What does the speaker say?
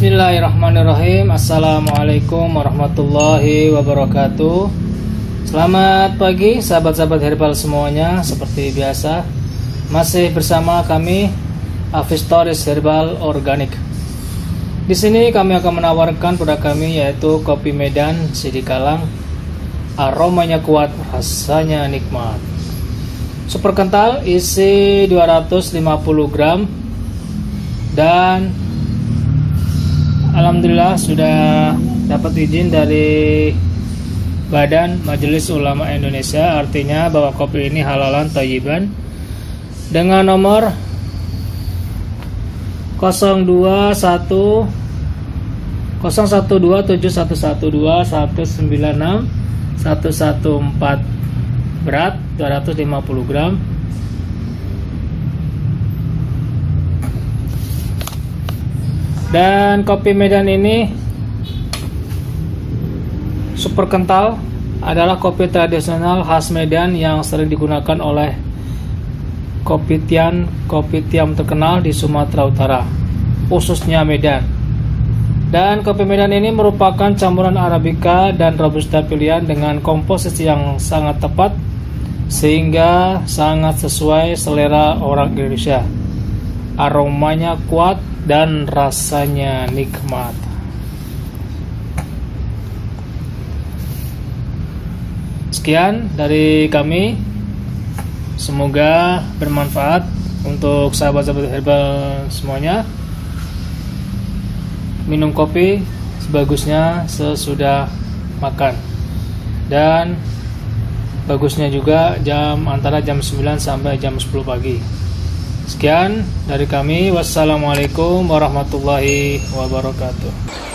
Bismillahirrahmanirrahim. Assalamualaikum warahmatullahi wabarakatuh. Selamat pagi sahabat-sahabat herbal semuanya. Seperti biasa masih bersama kami Avistoris Herbal Organik. Di sini kami akan menawarkan produk kami yaitu kopi Medan Sidikalang. Aromanya kuat, rasanya nikmat. Super kental, isi 250 gram. Dan alhamdulillah sudah dapat izin dari Badan Majelis Ulama Indonesia, artinya bahwa kopi ini halalan thayyiban, dengan nomor 012711112196114, berat 250 gram. Dan kopi Medan ini super kental, adalah kopi tradisional khas Medan yang sering digunakan oleh kopi tiam terkenal di Sumatera Utara, khususnya Medan. Dan kopi Medan ini merupakan campuran Arabica dan Robusta pilihan dengan komposisi yang sangat tepat sehingga sangat sesuai selera orang Indonesia. Aromanya kuat dan rasanya nikmat. Sekian dari kami, semoga bermanfaat untuk sahabat-sahabat herbal semuanya. Minum kopi sebagusnya sesudah makan, dan bagusnya juga antara jam 9 sampai jam 10 pagi. Sekian dari kami. Wassalamualaikum warahmatullahi wabarakatuh.